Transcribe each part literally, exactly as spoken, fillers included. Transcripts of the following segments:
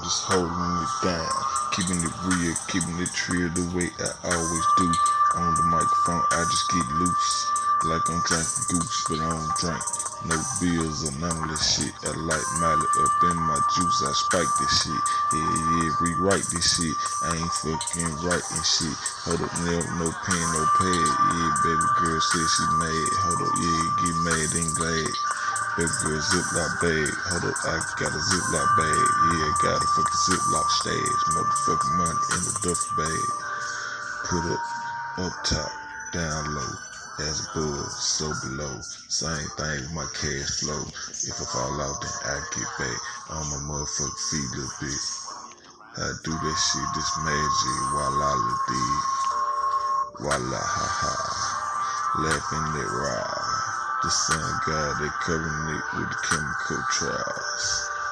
just holding it down, keeping it real, keeping it real the way I always do. On the microphone, I just get loose, like I'm drinking goose, but I don't drink no bills or none of this shit. I like Miley up in my juice, I spike this shit. Yeah, yeah, rewrite this shit. I ain't fucking writing shit. Hold up, no, no pen, no pad. Yeah, baby girl said she mad. Hold up, yeah, get mad and glad. Baby girl, Ziploc bag. Hold up, I got a Ziploc bag. Yeah, got a fucking Ziploc stash. Motherfucking money in the duffel bag. Put up, up top, down low. As above, so below. Same thing with my cash flow. If I fall out, then I get back on my motherfucking feet a little bit. I do that shit, this magic, voila, la dig. Voila, ha ha. Laughing that ride. The sun god, they covering it with the chemical trials.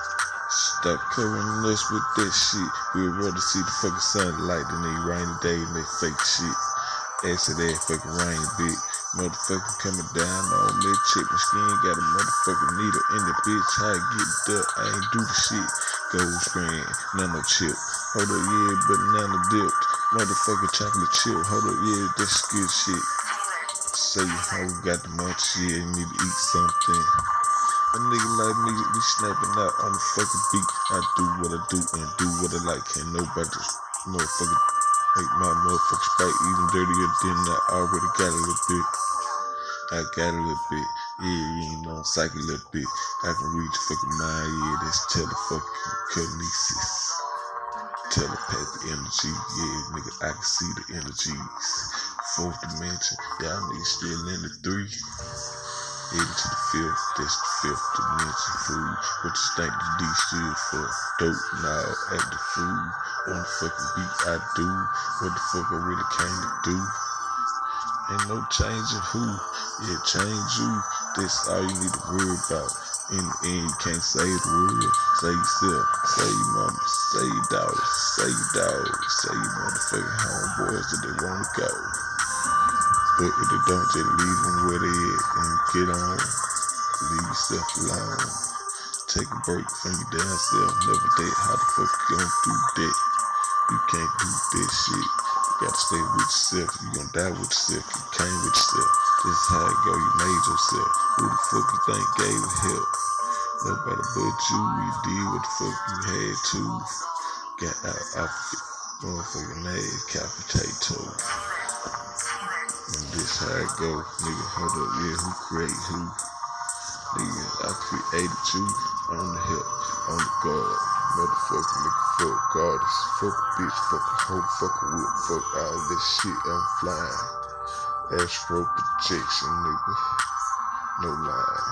Stop covering us with that shit. We'd rather see the fucking sunlight than they rainy days and they fake shit. Acid that fucking rain, bitch. Motherfucker coming down on me, check my skin, got a motherfucking needle in the bitch. How I get there, I ain't do the shit. Gold screen, nano chip. Hold up, yeah, but nano dipped. Motherfucking chocolate chip. Hold up, yeah, that's good shit. Say how we got the munch, yeah, need to eat something. A nigga like me be snapping out on the fucking beat. I do what I do and do what I like. Can't nobody just motherfucking make my motherfucking spike even dirtier than I already got a little bit. I got a little bit, yeah, you know, psych a little bit. I can read your fucking mind, yeah, that's telefucking kinesis. Telepathic energy, yeah, nigga, I can see the energies. Fourth dimension, y'all niggas still in the three. Heading to the fifth, that's the fifth dimension food. What you think the D stood for? Dope, now at the food. On the fucking beat, I do what the fuck I really came to do. Ain't no changing who, yeah, change you. That's all you need to worry about. In the end, you can't say the word. Say yourself, say your mama, say your daughter, say your dog, say your motherfucking homeboys that they wanna go. But if they don't, just leave them where they at and get on. Leave yourself alone. Take a break from your damn self. Never that. How the fuck you gonna do that? You can't do that shit. You gotta stay with yourself. You gonna die with yourself. You came with yourself. This is how it go. You made yourself. Who the fuck you think gave you help? Nobody but you. You did what the fuck you had to. Got out outfit. Motherfucking ass. Couch potato. And this how it go, nigga. Hold up, yeah, who create who? Nigga, I created you on the hip, on the guard. Motherfucker, nigga, fuck goddess, fuck bitch, fuck a hoe, fuck a whip, fuck all this shit, I'm flying. Astro projection, nigga. No line.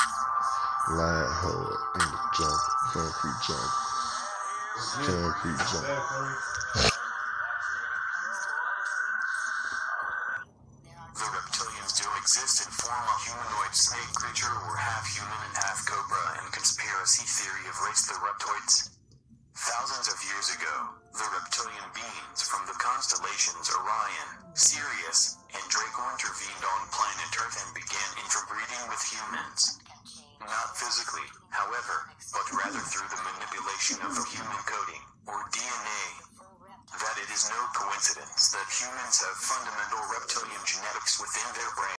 Line hard in the jungle, concrete jungle. Concrete jungle. Exist in form of humanoid snake creature or half human and half cobra and conspiracy theory of race the reptoids. Thousands of years ago, the reptilian beings from the constellations Orion, Sirius, and Draco intervened on planet Earth and began interbreeding with humans. Not physically, however, but rather through the manipulation of the human coding, or D N A. That it is no coincidence that humans have fundamental reptilian genetics within their brain.